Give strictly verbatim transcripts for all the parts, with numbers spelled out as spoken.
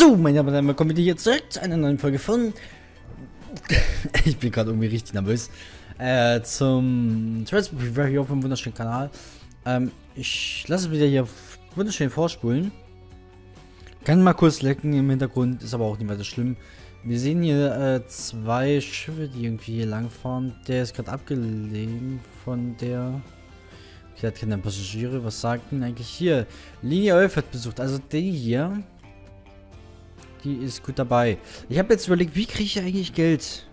So, meine Damen und Herren, willkommen wieder hier zurück zu einer neuen Folge von... Ich bin gerade irgendwie richtig nervös. Äh, zum Transport Review hier auf dem wunderschönen Kanal. Ähm, ich lasse es wieder hier wunderschön vorspulen. Kann mal kurz lecken im Hintergrund, ist aber auch nicht weiter schlimm. Wir sehen hier äh, zwei Schiffe, die irgendwie hier langfahren. Der ist gerade abgelegen von der... Okay, hat keine Passagiere. Was sagt denn eigentlich hier? Linie elf hat besucht, also die hier... Die ist gut dabei. Ich habe jetzt überlegt, wie kriege ich eigentlich Geld?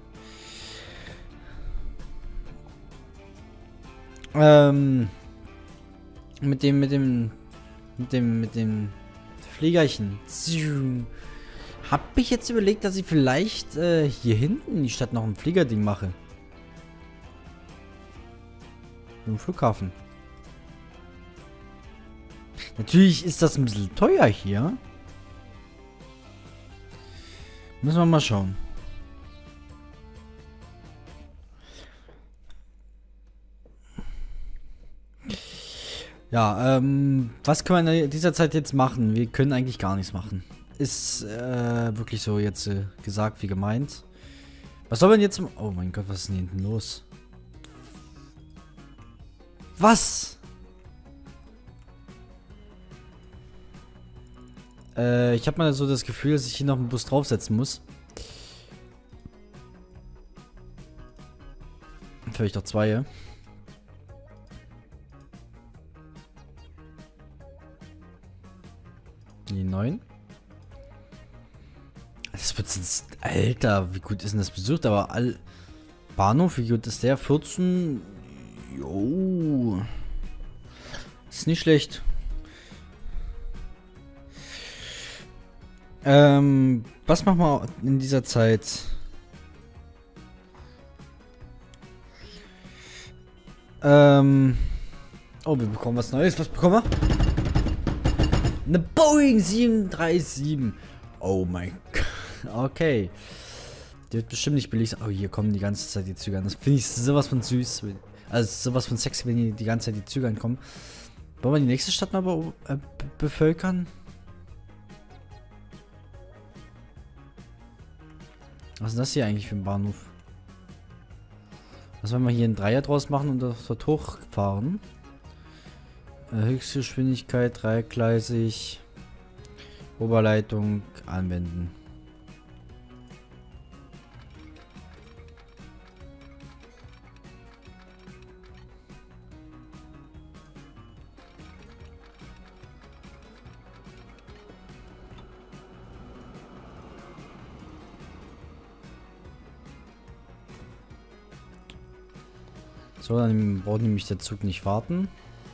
Ähm... Mit dem, mit dem... Mit dem, mit dem... Fliegerchen. Hab ich jetzt überlegt, dass ich vielleicht äh, hier hinten in die Stadt noch ein Fliegerding mache. Im Flughafen. Natürlich ist das ein bisschen teuer hier. Müssen wir mal schauen. Ja, ähm, was können wir in dieser Zeit jetzt machen? Wir können eigentlich gar nichts machen. Ist äh, wirklich so jetzt äh, gesagt wie gemeint. Was soll man jetzt... Oh mein Gott, was ist denn hier hinten los? Was? Äh, ich habe mal so das Gefühl, dass ich hier noch einen Bus draufsetzen muss. Vielleicht doch zwei, ja? Die neun. Das wird sonst... Alter, wie gut ist denn das besucht? Aber all... Bahnhof, wie gut ist der? vierzehn... Jo. Ist nicht schlecht. Ähm, was machen wir in dieser Zeit? Ähm... Oh, wir bekommen was Neues. Was bekommen wir? Eine Boeing sieben drei sieben. Oh mein Gott. Okay. Die wird bestimmt nicht billig sein. Oh, hier kommen die ganze Zeit die Züge an. Das finde ich sowas von süß. Also sowas von sexy, wenn hier die ganze Zeit die Züge ankommen. Wollen wir die nächste Stadt mal be äh, bevölkern? Was ist das hier eigentlich für ein Bahnhof? Was wollen wir hier einen Dreier draus machen und dort hochfahren? Höchstgeschwindigkeit, dreigleisig, Oberleitung anwenden. So, dann braucht nämlich der Zug nicht warten.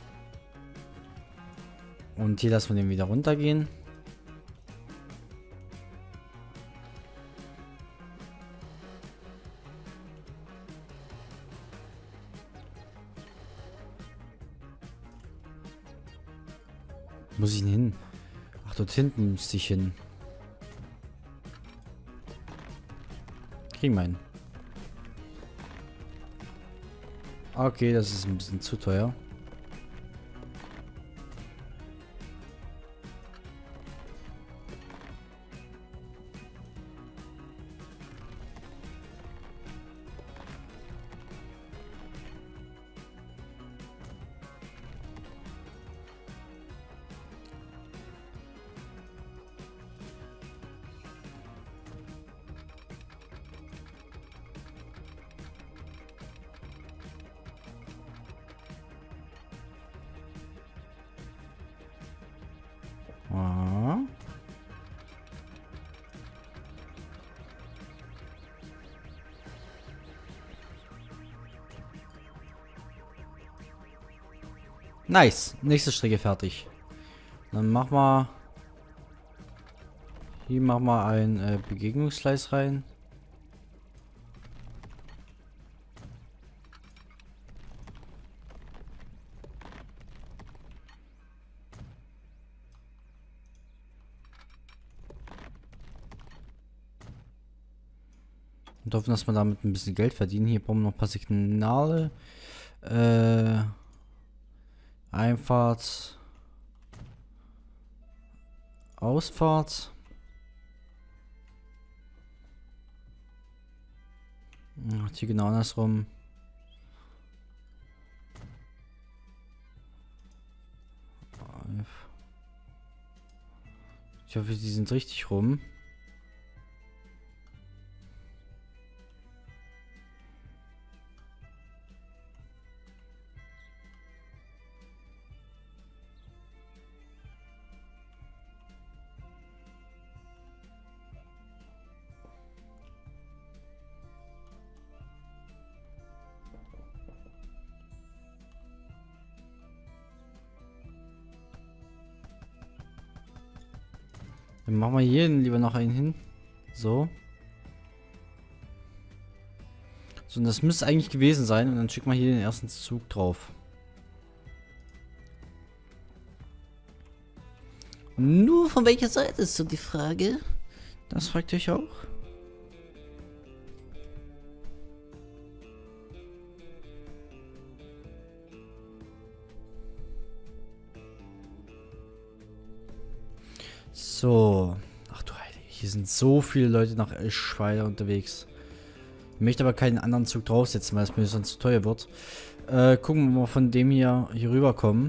Und hier lassen wir den wieder runtergehen. Muss ich denn hin? Ach, dort hinten müsste ich hin. Kriegen wir einen. Okay, das ist ein bisschen zu teuer. Ah. Nice. Nächste Strecke fertig. Dann machen wir... Hier machen wir ein äh, Begegnungsgleis rein. Und hoffen, dass wir damit ein bisschen Geld verdienen. Hier brauchen wir noch ein paar Signale. Äh, Einfahrt. Ausfahrt. Ach, hier genau andersrum. Ich hoffe, die sind richtig rum. Dann machen wir hier lieber noch einen hin. So. So, und das müsste eigentlich gewesen sein. Und dann schicken wir hier den ersten Zug drauf. Nur von welcher Seite ist so die Frage? Das fragt euch auch. So. Ach du Heilige, hier sind so viele Leute nach Eschweiler unterwegs. Ich möchte aber keinen anderen Zug draufsetzen, weil es mir sonst zu teuer wird. Äh, gucken wir mal von dem hier, hier rüberkommen.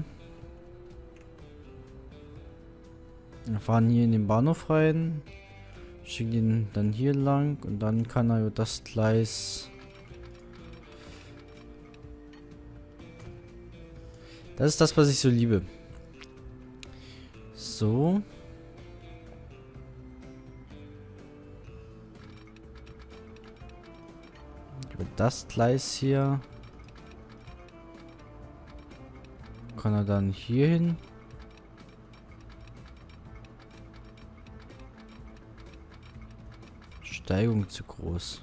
Wir fahren hier in den Bahnhof rein. Schicken ihn dann hier lang und dann kann er über das Gleis. Das ist das, was ich so liebe. So. Über das Gleis hier kann er dann hier hin. Steigung zu groß.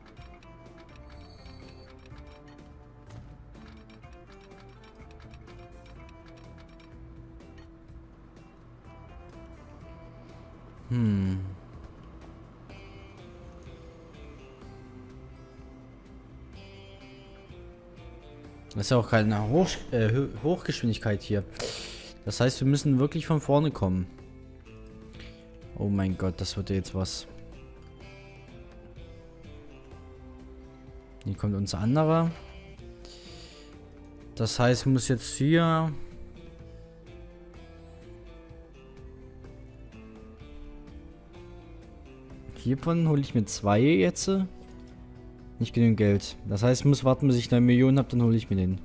Hm. Das ist ja auch keine Hoch äh, Hochgeschwindigkeit hier. Das heißt, wir müssen wirklich von vorne kommen. Oh mein Gott, das wird ja jetzt was. Hier kommt unser anderer. Das heißt, ich muss jetzt hier... Hiervon hole ich mir zwei jetzt. Nicht genügend Geld. Das heißt, ich muss warten, bis ich eine Million habe, dann hole ich mir den.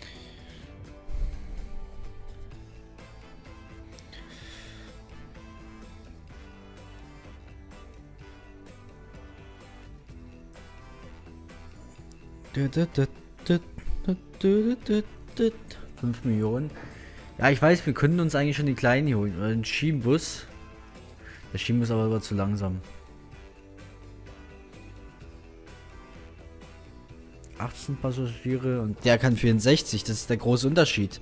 fünf Millionen. Ja, ich weiß, wir können uns eigentlich schon die kleinen hier holen. Oder den Schienenbus. Der Schienenbus aber aber zu langsam. achtzehn Passagiere und der kann vierundsechzig. Das ist der große Unterschied.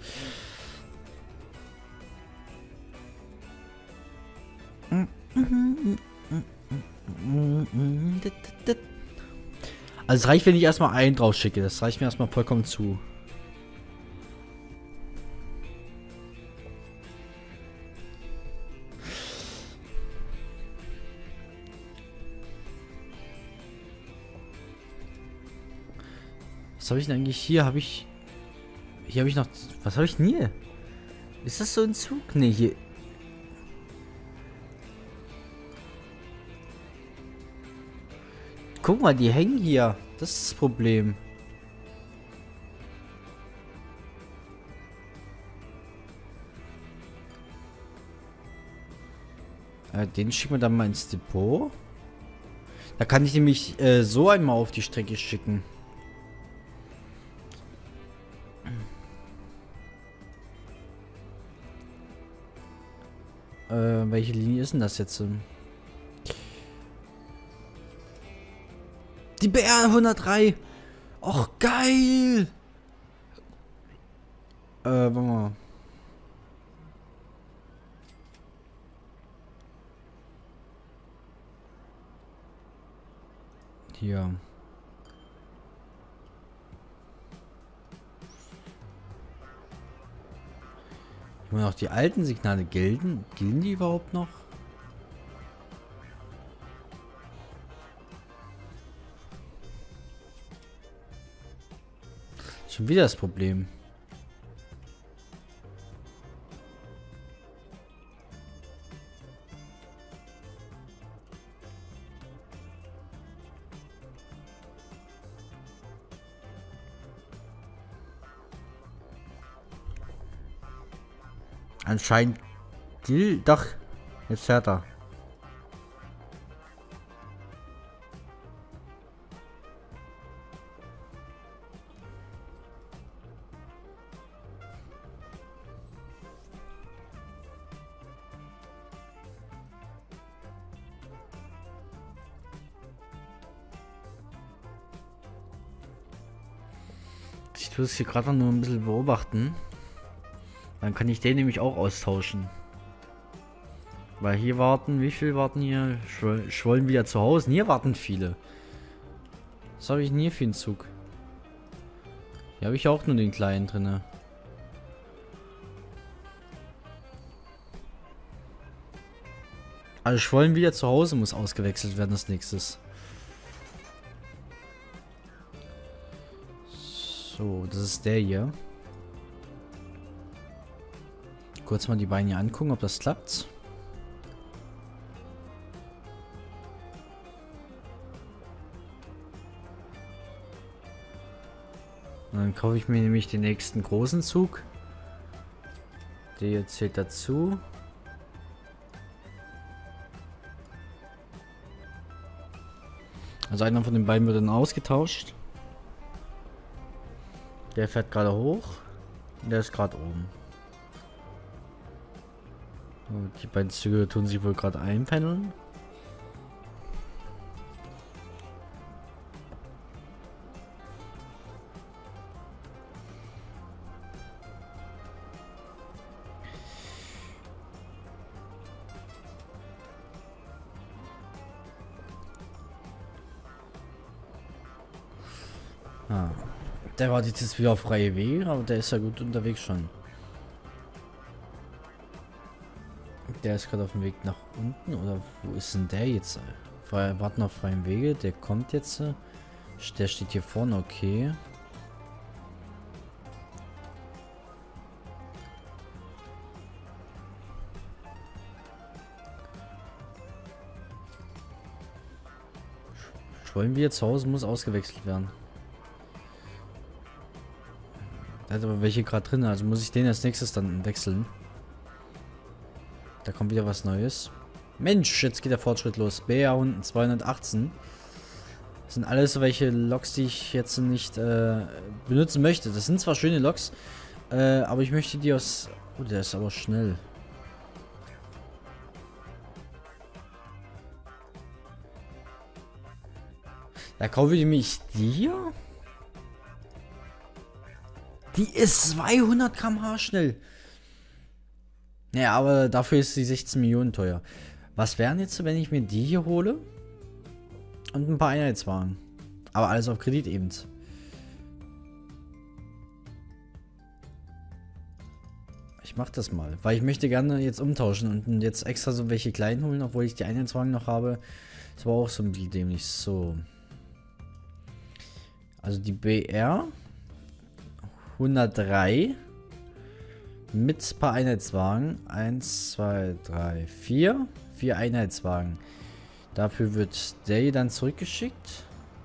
Also es reicht, wenn ich erstmal einen drauf schicke. Das reicht mir erstmal vollkommen zu. Was habe ich denn eigentlich hier? Habe ich... Hier habe ich noch... Was habe ich denn hier? Ist das so ein Zug? Ne, hier... Guck mal, die hängen hier. Das ist das Problem. Äh, den schicken wir dann mal ins Depot. Da kann ich nämlich äh, so einmal auf die Strecke schicken. Äh, welche Linie ist denn das jetzt? Die B R hundertdrei! Och, geil! Äh, warte mal. Hier. Immer noch die alten Signale gelten? Gelten die überhaupt noch? Schon wieder das Problem. Anscheinend die. Doch. Jetzt fährt er. Ich tue es hier gerade nur ein bisschen beobachten. Dann kann ich den nämlich auch austauschen. Weil hier warten, wie viel warten hier? Schw schwollen wieder zu Hause. Hier warten viele. Was habe ich denn hier für einen Zug? Hier habe ich auch nur den kleinen drinne. Also Schwollen wieder zu Hause muss ausgewechselt werden als nächstes. So, das ist der hier. Kurz mal die Beine hier angucken, ob das klappt. Und dann kaufe ich mir nämlich den nächsten großen Zug. Der hier zählt dazu. Also einer von den beiden wird dann ausgetauscht. Der fährt gerade hoch. Der ist gerade oben. Und die beiden Züge tun sich wohl gerade einpendeln. Ah. Der wartet jetzt wieder auf freie Wege, aber der ist ja gut unterwegs schon. Der ist gerade auf dem Weg nach unten, oder wo ist denn der jetzt? Wir warten auf freiem Wege, der kommt jetzt. Der steht hier vorne, okay. Schwollen wir zu Hause, muss ausgewechselt werden. Da hat aber welche gerade drin, also muss ich den als nächstes dann wechseln. Da kommt wieder was Neues. Mensch, jetzt geht der Fortschritt los. B R zweihundertachtzehn. Das sind alles so welche Loks, die ich jetzt nicht äh, benutzen möchte. Das sind zwar schöne Loks, äh, aber ich möchte die aus... Oh, der ist aber schnell. Da kaufe ich mich die hier. Die ist zweihundert Kilometer pro Stunde schnell. Naja, aber dafür ist sie sechzehn Millionen teuer. Was wären jetzt, wenn ich mir die hier hole? Und ein paar Einheitswagen. Aber alles auf Kredit eben. Ich mach das mal. Weil ich möchte gerne jetzt umtauschen und jetzt extra so welche kleinen holen, obwohl ich die Einheitswagen noch habe. Das war auch so ein bisschen dämlich. So. Also die B R hundertdrei mit paar Einheitswagen. eins, zwei, drei, vier. Vier Einheitswagen. Dafür wird der hier dann zurückgeschickt.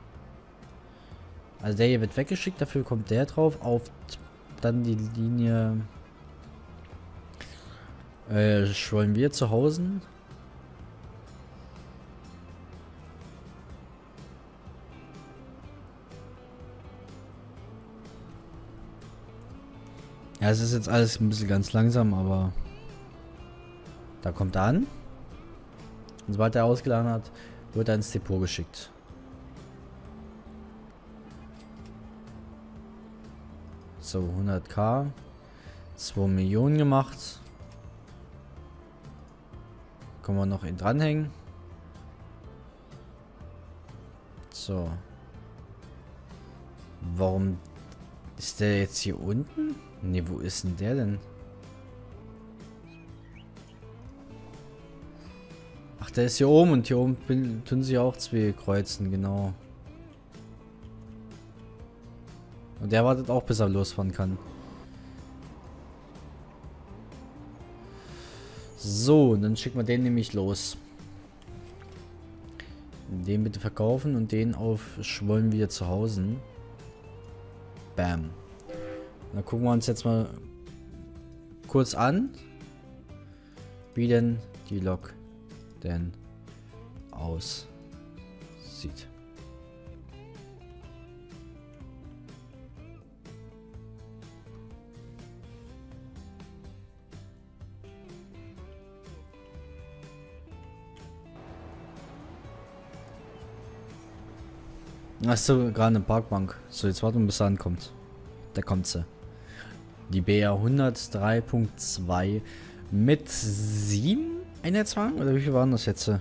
Also der hier wird weggeschickt, dafür kommt der drauf. Auf dann die Linie äh, Schwollen wir zu Hause. Ja, es ist jetzt alles ein bisschen ganz langsam, aber da kommt er an. Und sobald er ausgeladen hat, wird er ins Depot geschickt. So, hunderttausend. zwei Millionen gemacht. Können wir noch ihn dranhängen. So. Warum ist der jetzt hier unten? Ne, wo ist denn der denn? Ach, der ist hier oben und hier oben tun sie auch zwei kreuzen, genau. Und der wartet auch, bis er losfahren kann. So, dann schicken wir den nämlich los. Den bitte verkaufen und den auf Schwollen wieder zu Hause. Bam. Dann gucken wir uns jetzt mal kurz an, wie denn die Lok denn aussieht. Achso, gerade eine Parkbank. So, jetzt warten wir, bis er ankommt. Da kommt sie. Die B R hundertdrei Punkt zwei mit sieben Einheitswagen? Oder wie viel waren das jetzt?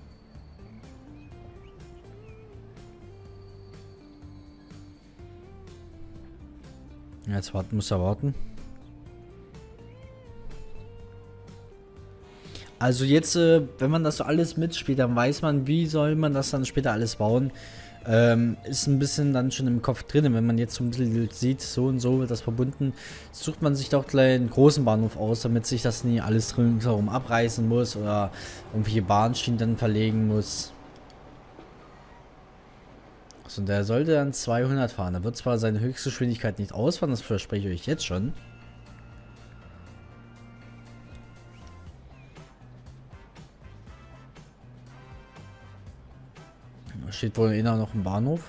Jetzt warten, muss er warten. Also jetzt, äh, wenn man das so alles mitspielt, dann weiß man, wie soll man das dann später alles bauen. Ähm, ist ein bisschen dann schon im Kopf drin. Wenn man jetzt so ein bisschen sieht, so und so wird das verbunden, sucht man sich doch gleich einen großen Bahnhof aus, damit sich das nie alles ringsherum abreißen muss oder irgendwelche Bahnschienen dann verlegen muss. So, und der sollte dann zweihundert fahren. Er wird zwar seine Höchstgeschwindigkeit nicht ausfahren, das verspreche ich euch jetzt schon. Da steht wohl inner noch ein Bahnhof.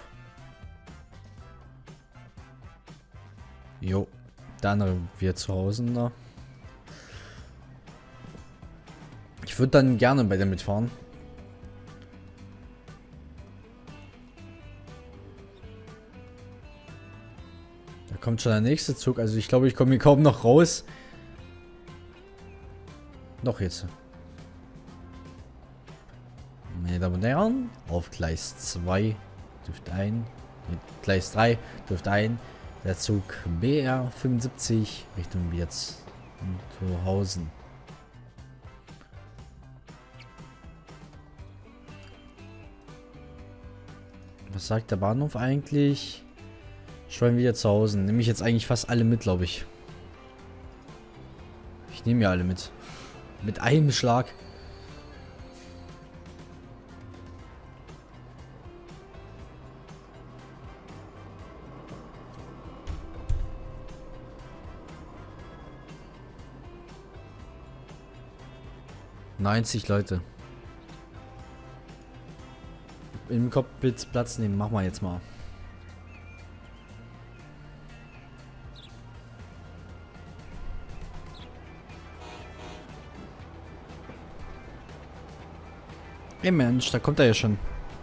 Jo, der andere wir zu Hause da. Ich würde dann gerne bei der mitfahren. Da kommt schon der nächste Zug. Also ich glaube, ich komme hier kaum noch raus. Doch jetzt. Meine Damen und Herren, auf Gleis zwei dürfte ein, mit Gleis drei dürfte ein, der Zug B R fünfundsiebzig Richtung jetzt Zuhausen. Was sagt der Bahnhof eigentlich? Schwollen wieder zu Hause. Nehme ich jetzt eigentlich fast alle mit, glaube ich. Ich nehme ja alle mit. Mit einem Schlag. neunzig Leute. Im Cockpit Platz nehmen, machen wir jetzt mal. Ey Mensch, da kommt er ja schon.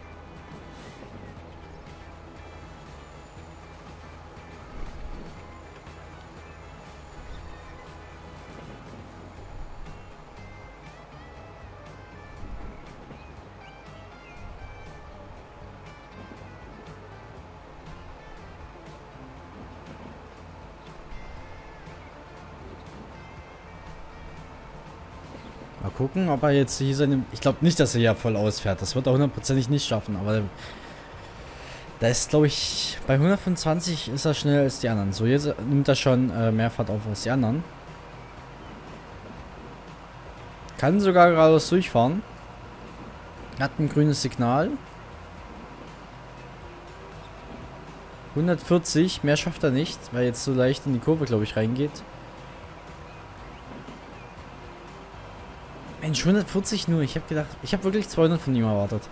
Mal gucken, ob er jetzt hier seine... Ich glaube nicht, dass er ja voll ausfährt. Das wird er hundertprozentig nicht schaffen. Aber da ist, glaube ich, bei hundertfünfundzwanzig ist er schneller als die anderen. So, jetzt nimmt er schon äh, mehr Fahrt auf als die anderen. Kann sogar geradeaus durchfahren. Hat ein grünes Signal. hundertvierzig, mehr schafft er nicht, weil jetzt so leicht in die Kurve, glaube ich, reingeht. Mensch, hundertvierzig nur. Ich habe gedacht, ich habe wirklich zweihundert von ihm erwartet.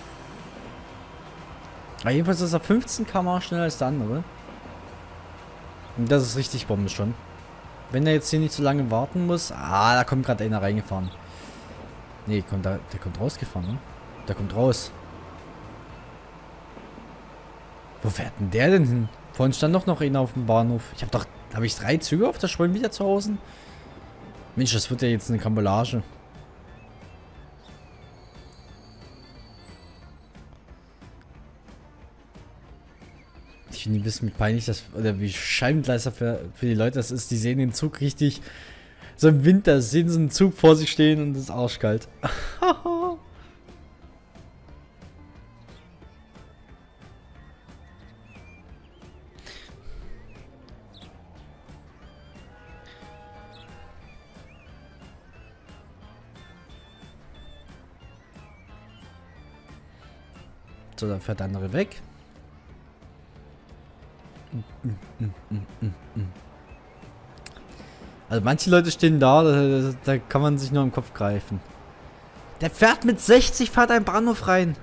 Aber jedenfalls ist er fünfzehn Kilometer pro Stunde schneller als der andere. Und das ist richtig Bombe schon. Wenn er jetzt hier nicht so lange warten muss. Ah, da kommt gerade einer reingefahren. Nee, kommt da, der kommt rausgefahren, ne? Der kommt raus. Wo fährt denn der denn hin? Vorhin stand doch noch einer auf dem Bahnhof. Ich habe doch, habe ich drei Züge auf der Schwollen wieder zu Hause? Mensch, das wird ja jetzt eine Karambolage. Ich finde ein bisschen peinlich, dass, oder wie Scheibenkleister für, für die Leute das ist. Die sehen den Zug richtig, so im Winter sehen sie einen Zug vor sich stehen und es ist arschkalt. So, da fährt der andere weg. Also manche Leute stehen da, da, da kann man sich nur im Kopf greifen. Der fährt mit sechzig, fährt einen Bahnhof rein.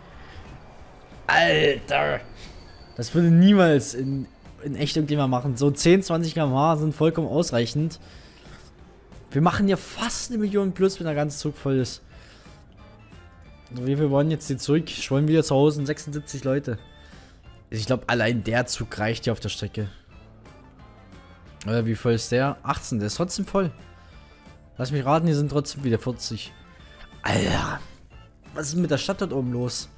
Alter. Das würde niemals in, in echt irgendjemand machen. So zehn, zwanzig Kilometer pro Stunde sind vollkommen ausreichend. Wir machen ja fast eine Million plus, wenn der ganze Zug voll ist. So, wie viel wollen jetzt hier zurück? Ich wollen wieder zu Hause, sechsundsiebzig Leute. Ich glaube, allein der Zug reicht ja auf der Strecke. Oder wie voll ist der? achtzehn, der ist trotzdem voll. Lass mich raten, hier sind trotzdem wieder vierzig. Alter. Was ist mit der Stadt dort oben los?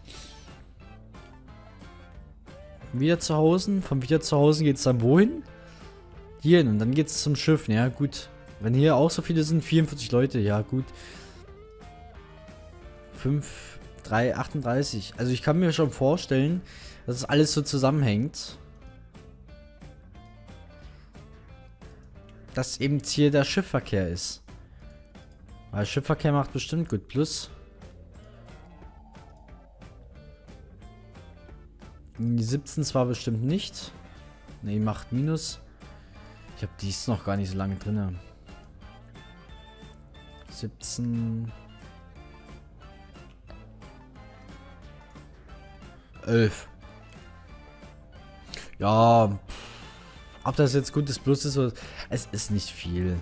Wieder zu Hause. Von wieder zu Hause geht es dann wohin? Hierhin und dann geht es zum Schiff. Ja, gut. Wenn hier auch so viele sind, vierundvierzig Leute, ja gut. fünf, drei, achtunddreißig. Also ich kann mir schon vorstellen, dass es alles so zusammenhängt. Dass eben hier der Schiffverkehr ist. Weil Schiffverkehr macht bestimmt gut plus. Die siebzehn zwar bestimmt nicht. Ne, macht minus. Ich habe dies noch gar nicht so lange drin. siebzehn. elf. Ja. Ob das jetzt gutes Plus ist oder... Es ist nicht viel.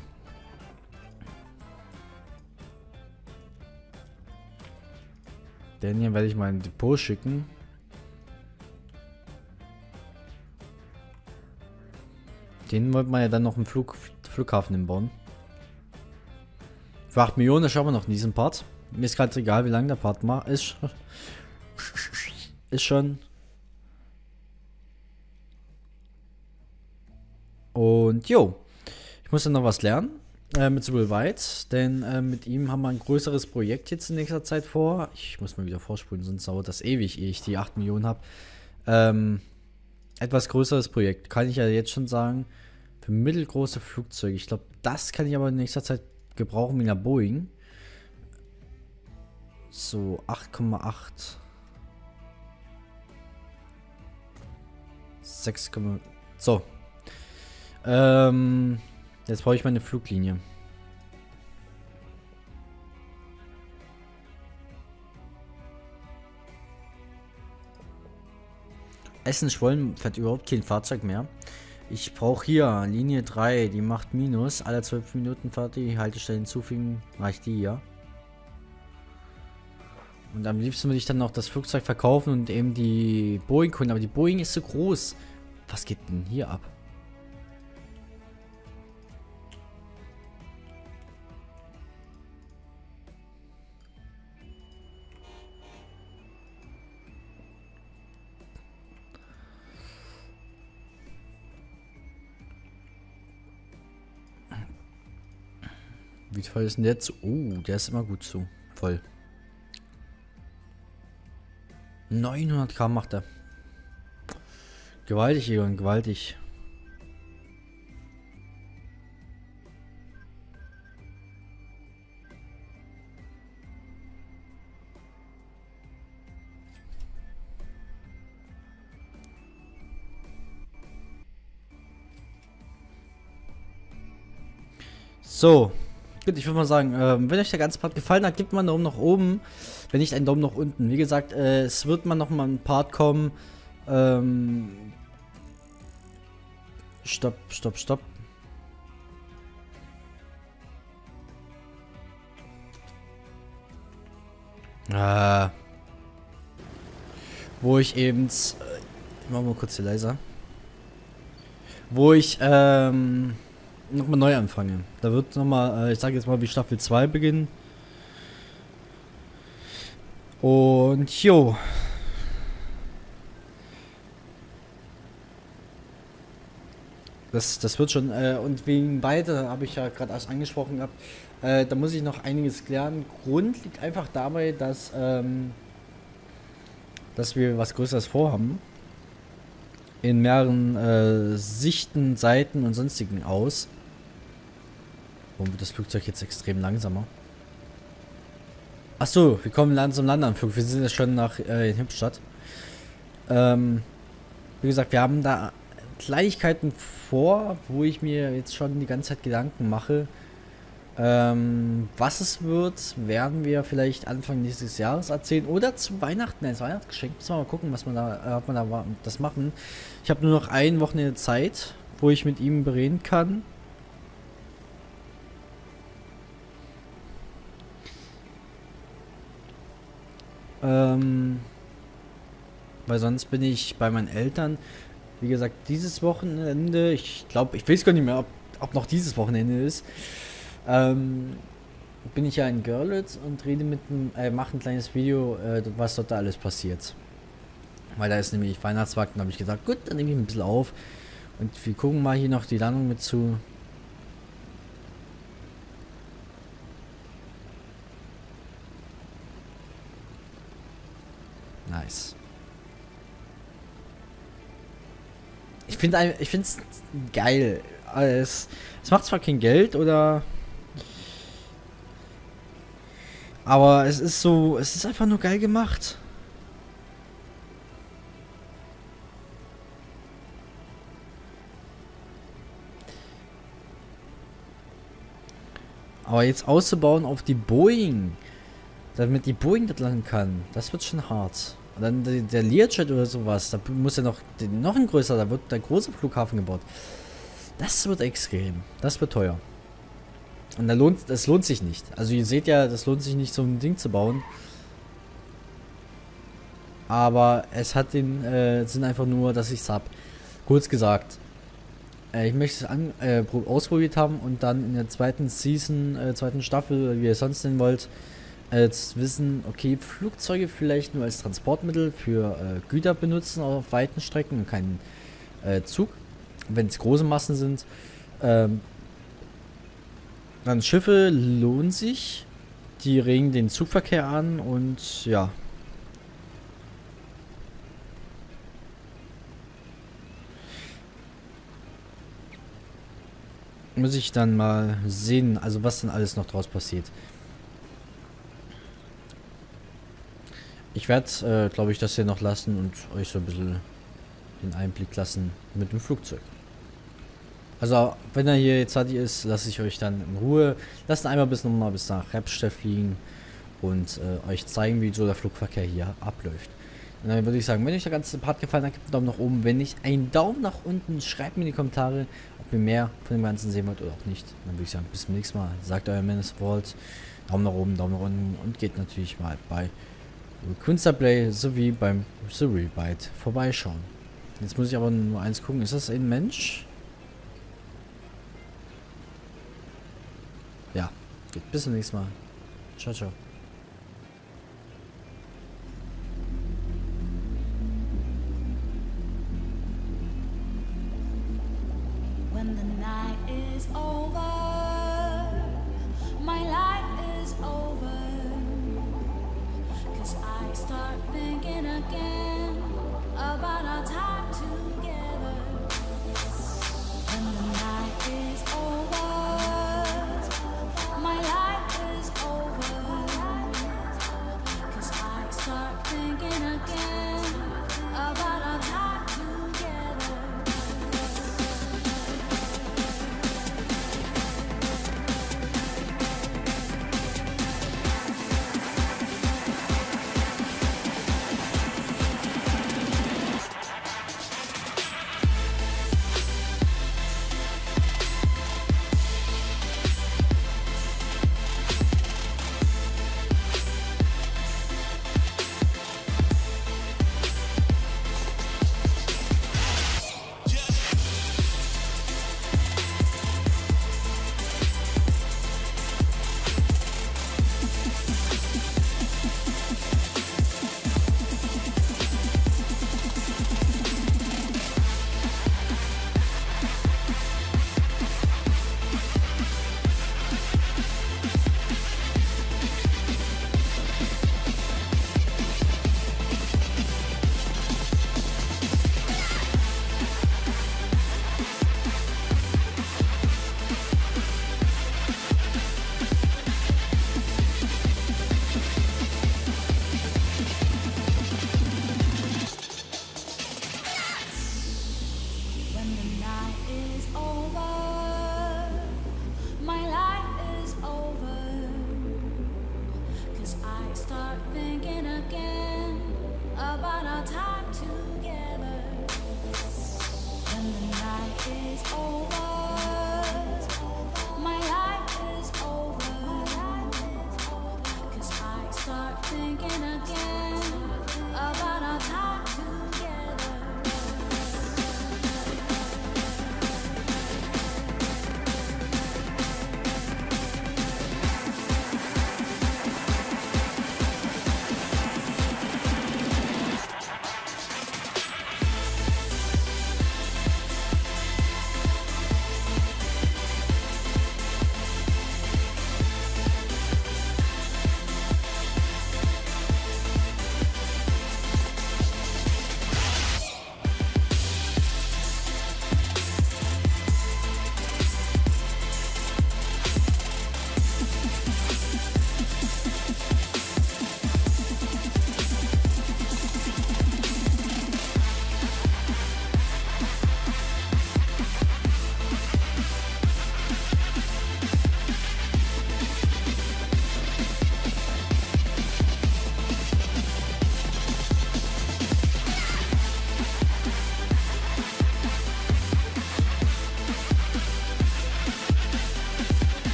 Den hier werde ich mal in ein Depot schicken. Den wollte man ja dann noch im Flug, Flughafen hinbauen. Für acht Millionen, das schauen wir noch in diesem Part. Mir ist gerade egal, wie lang der Part mal ist. Ist schon. Und jo. Ich muss dann noch was lernen. Äh, mit Sybil White. Denn äh, mit ihm haben wir ein größeres Projekt jetzt in nächster Zeit vor. Ich muss mal wieder vorspulen, sonst dauert das ewig, ehe ich die acht Millionen habe. Ähm, etwas größeres Projekt. Kann ich ja jetzt schon sagen. Für mittelgroße Flugzeuge. Ich glaube, das kann ich aber in nächster Zeit gebrauchen wie einer Boeing. So, acht Komma acht. sechs, so. Ähm, jetzt brauche ich meine Fluglinie. Essen-Schwollen fährt überhaupt kein Fahrzeug mehr. Ich brauche hier Linie drei, die macht Minus. Alle zwölf Minuten fährt die Haltestelle hinzufügen, reicht die hier. Und am liebsten würde ich dann noch das Flugzeug verkaufen und eben die Boeing holen. Aber die Boeing ist so groß. Was geht denn hier ab? Wie voll ist denn der zu? Oh, der ist immer gut zu. Voll. neunhundert Kilometer macht er. Gewaltig, Egon, gewaltig. So. Gut, ich würde mal sagen, ähm, wenn euch der ganze Part gefallen hat, gebt mal einen Daumen nach oben. Wenn nicht, einen Daumen nach unten. Wie gesagt, äh, es wird mal noch mal ein Part kommen. Ähm, stopp, stopp, stopp. Äh, wo ich eben... Äh, ich mach mal kurz hier leiser. Wo ich, ähm... nochmal neu anfange. Da wird nochmal, äh, ich sage jetzt mal, wie Staffel zwei beginnen. Und jo. Das, das wird schon, äh, und wegen beide habe ich ja gerade erst angesprochen gehabt, äh, da muss ich noch einiges klären. Grund liegt einfach dabei, dass, ähm, dass wir was Größeres vorhaben. In mehreren äh, Sichten, Seiten und sonstigen aus. Warum wird das Flugzeug jetzt extrem langsamer? Achso, wir kommen langsam zum Landeanflug. Wir sind jetzt schon nach äh, in Hipstadt. Ähm, wie gesagt, wir haben da Kleinigkeiten vor, wo ich mir jetzt schon die ganze Zeit Gedanken mache. Ähm, was es wird, werden wir vielleicht Anfang nächstes Jahres erzählen oder zu Weihnachten als Weihnachtsgeschenk. Müssen wir mal gucken, was man da, äh, ob man da das machen. Ich habe nur noch ein Wochenende Zeit, wo ich mit ihm bereden kann. Ähm, weil sonst bin ich bei meinen Eltern. Wie gesagt, dieses Wochenende, ich glaube, ich weiß gar nicht mehr, ob, ob noch dieses Wochenende ist. Ähm, bin ich ja in Görlitz und rede mit einem, äh, mache ein kleines Video, äh, was dort da alles passiert. Weil da ist nämlich Weihnachtsmarkt und habe ich gesagt, gut, dann nehme ich ein bisschen auf. Und wir gucken mal hier noch die Landung mit zu. Nice. Ich finde ich finde es geil. Es, es macht zwar kein Geld oder... Aber es ist so, es ist einfach nur geil gemacht. Aber jetzt auszubauen auf die Boeing, damit die Boeing dort landen kann, das wird schon hart. Und dann der, der Learjet oder sowas, da muss ja noch, noch ein größer, da wird der große Flughafen gebaut. Das wird extrem, das wird teuer. Und da lohnt, das lohnt sich nicht. Also ihr seht ja, das lohnt sich nicht, so ein Ding zu bauen. Aber es hat den äh, Sinn einfach nur, dass ich es habe. Kurz gesagt. Äh, ich möchte es an, äh, ausprobiert haben und dann in der zweiten Season, äh, zweiten Staffel, wie ihr es sonst nennen wollt, äh, wissen, okay, Flugzeuge vielleicht nur als Transportmittel für äh, Güter benutzen auf weiten Strecken und keinen äh, Zug. Wenn es große Massen sind. Ähm, Dann Schiffe lohnen sich. Die regen den Zugverkehr an und ja. Muss ich dann mal sehen, also was dann alles noch draus passiert. Ich werde, äh, glaube ich, das hier noch lassen und euch so ein bisschen den Einblick lassen mit dem Flugzeug. Also, wenn er hier jetzt fertig ist, lasse ich euch dann in Ruhe. Lasst einmal bis nochmal bis nach Repstedt fliegen und äh, euch zeigen, wie so der Flugverkehr hier abläuft. Und dann würde ich sagen, wenn euch der ganze Part gefallen hat, gebt einen Daumen nach oben. Wenn nicht, einen Daumen nach unten. Schreibt mir in die Kommentare, ob ihr mehr von dem Ganzen sehen wollt oder auch nicht. Dann würde ich sagen, bis zum nächsten Mal. Sagt euer Mann, was ihr wollt. Daumen nach oben, Daumen nach unten und geht natürlich mal bei Kunstplay sowie beim The Rebyte vorbeischauen. Jetzt muss ich aber nur eins gucken. Ist das ein Mensch? Ja, geht. Bis zum nächsten Mal. Ciao, ciao. When the night is over, my life is over, 'cause I start thinking again about our time together. When the night is over, my life is over, 'cause I start thinking again about our time together.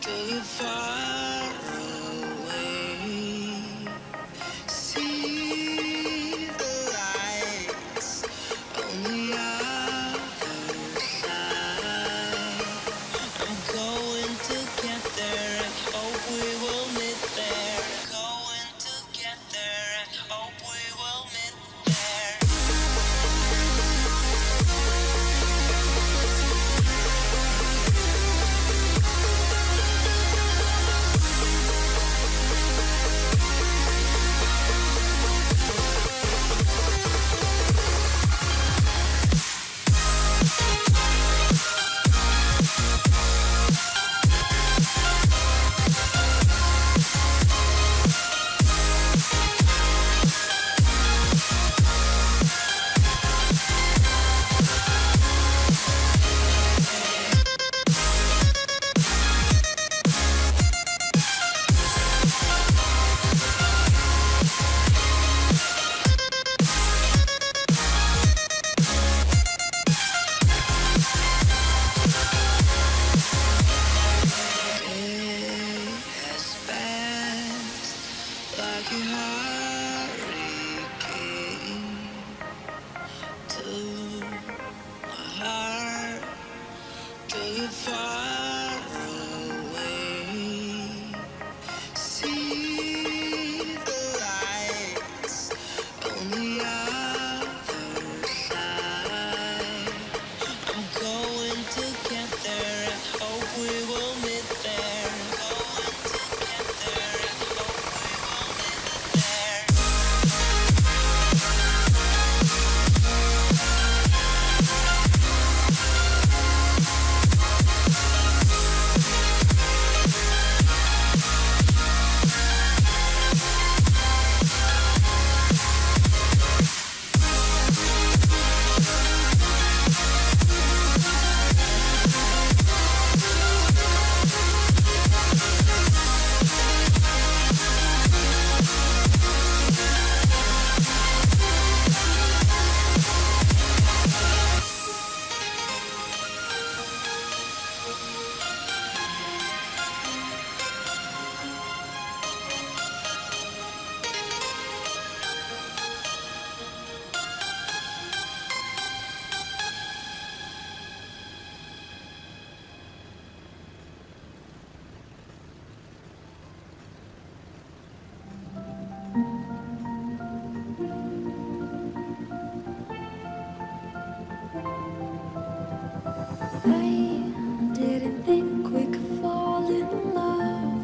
I didn't think we could fall in love.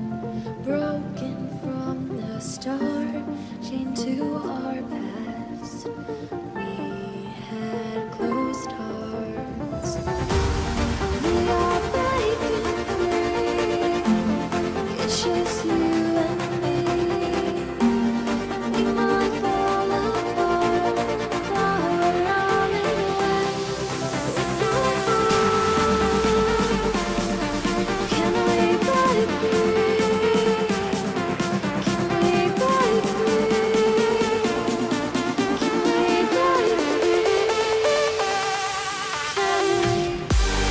Broken from the start, chained to our past. We had closed hearts. We are breaking free. It's just you and me. We might fall apart, far around and away. Can we break free? Can we break free? Can we break free? Can we?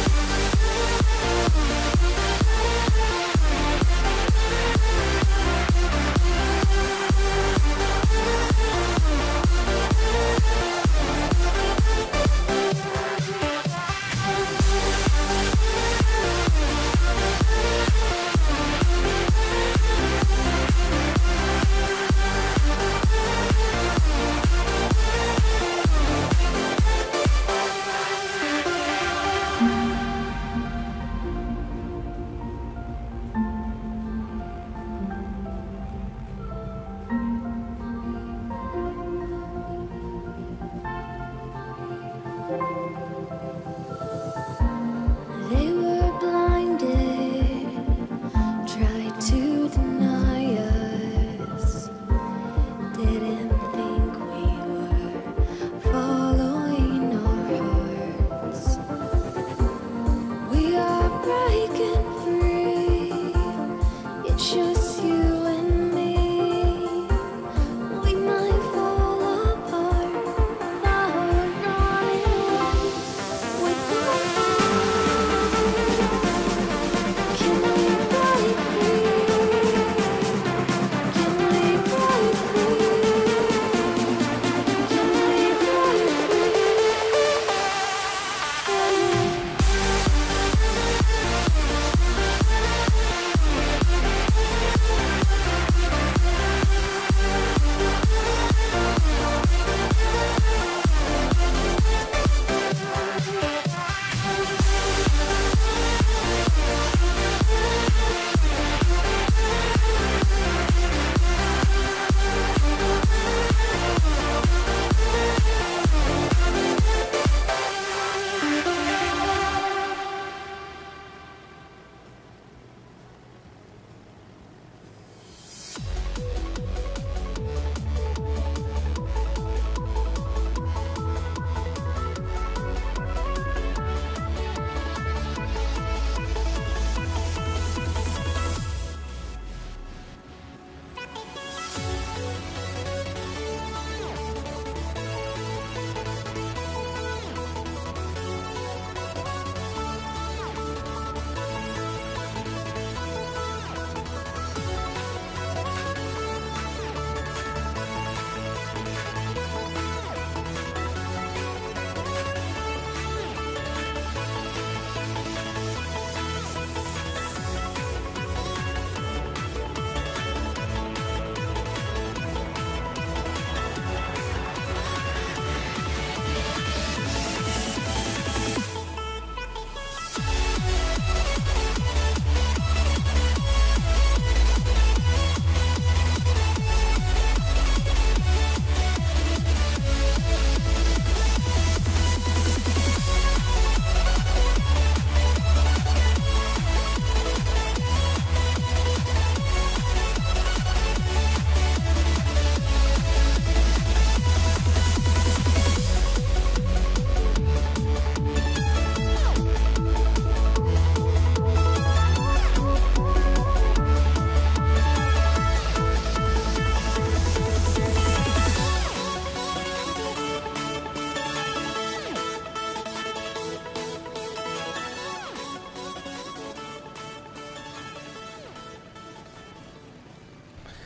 They were blinded, tried to deny us. Didn't think we were following our hearts. We are breaking free. It's just you and me. We might fall apart, far running away. We can we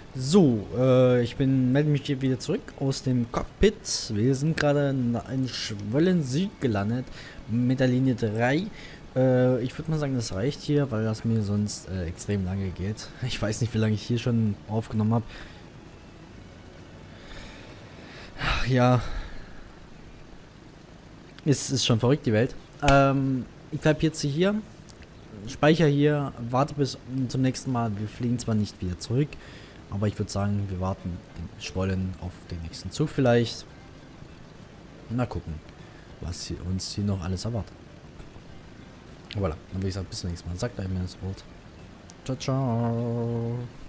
So, äh, ich bin, melde mich hier wieder zurück aus dem Cockpit. Wir sind gerade in Schwollen Süd gelandet mit der Linie drei. Äh, ich würde mal sagen, das reicht hier, weil das mir sonst äh, extrem lange geht. Ich weiß nicht, wie lange ich hier schon aufgenommen habe. Ja. Es ist schon verrückt, die Welt. Ähm, ich bleib jetzt hier. Speicher hier. Warte bis zum nächsten Mal. Wir fliegen zwar nicht wieder zurück, aber ich würde sagen, wir warten in Schwollen auf den nächsten Zug vielleicht. Mal gucken, was hier, uns hier noch alles erwartet. Voilà, dann würde ich sagen, bis zum nächsten Mal. Sagt euch mir das Wort. Ciao, ciao.